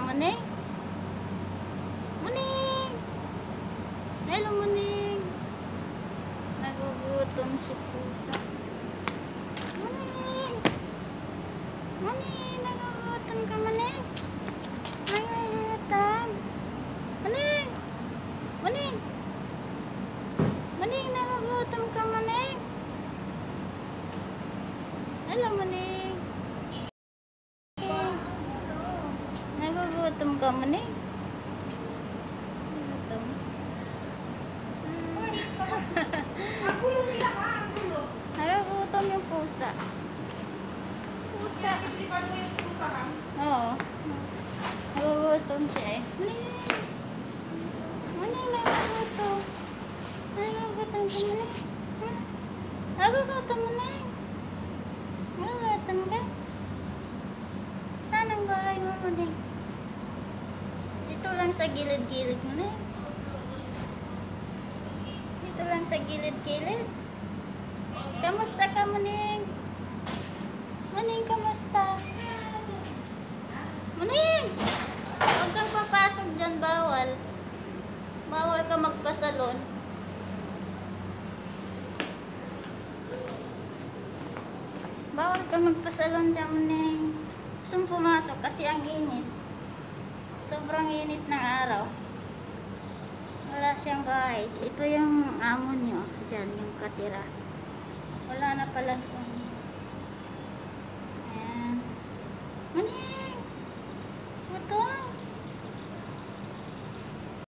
Muning? Muning! Hello, Muning! Nagugutom si pusa. Muning! Muning! Nagugutom ka, Muning? Nagugutom! Muning! Muning! Muning! Nagugutom ka, Muning? Hello, Muning! Nagugutom ka, Muning? Nagugutom. Nagugutom yung pusa. Pusa. Oo. Nagugutom siya eh. Muning! Muning, nagugutom. Nagugutom ka, Muning? Nagugutom, Muning? Nagugutom ka? Saan ang bahay mo, Muning? Dito lang sa gilid-gilid mo na. Dito lang sa gilid-gilid. Kamusta ka, Muning? Muning, kamusta? Muning! Huwag kang papasok dyan, bawal. Bawal ka magpasalon. Bawal ka magpasalon dyan, Muning. Gusto mong pumasok kasi ang init. Sobrang init ng araw. Wala siyang bahay. Ito yung amo niyo. Diyan, yung katira. Wala na pala siya. Ayan. Muning!